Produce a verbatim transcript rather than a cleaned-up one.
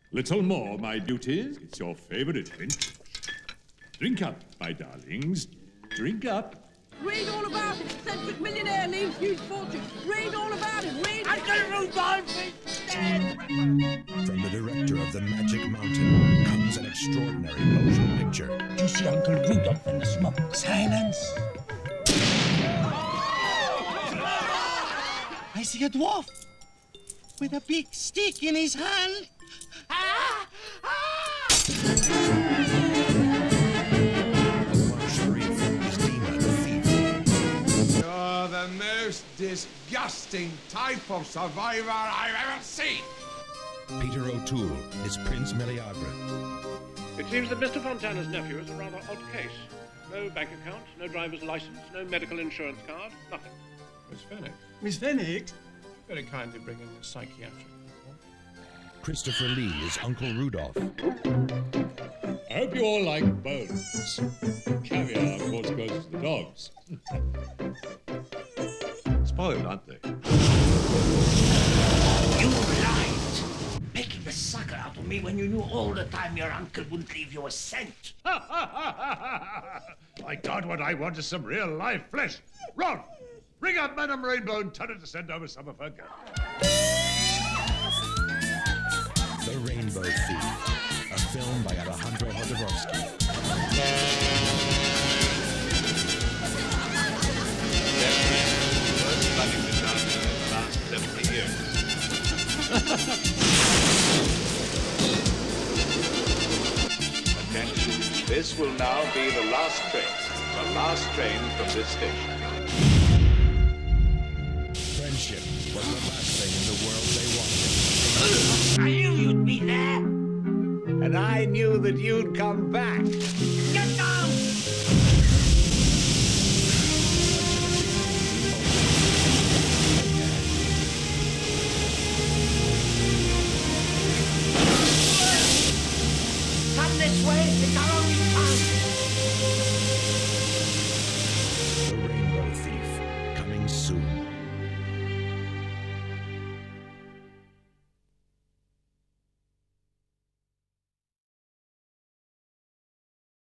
Little more, my beauties. It's your favorite drink. Drink up, my darlings. Drink up. Read all about it. Eccentric millionaire leaves huge fortune. Read all about it. Read. I'm gonna revive me. From the director of The Magic Mountain comes an extraordinary motion picture. Do you see Uncle Rudolph in the smoke? Silence. I see a dwarf with a big stick in his hand. Ah! Ah! Omar Sharif is Dina the thief. You're the most disgusting type of survivor I've ever seen. Peter O'Toole is Prince Meleagre. It seems that Mister Fontana's nephew is a rather odd case. No bank account, no driver's license, no medical insurance card, nothing. Miss Fenwick. Miss Fenwick? Very kindly bring in the psychiatric report. Christopher Lee is Uncle Rudolph. I hope you all like bones. Caviar, of course, goes to the dogs. Spoiled, aren't they? You lied! Making a sucker out of me when you knew all the time your uncle wouldn't leave you a cent. My God, what I want is some real live flesh. Ron, ring up Madame Rainbow and tell her to send over some of her gun. The Rainbow Thief, a film by Alejandro Jodorowsky. Attention, this will now be the last train. The last train from this station. Friendship was the last thing in the world they wanted. I knew you'd be there. And I knew that you'd come back. Get down! Come this way, it's our only chance. The Rainbow Thief, coming soon.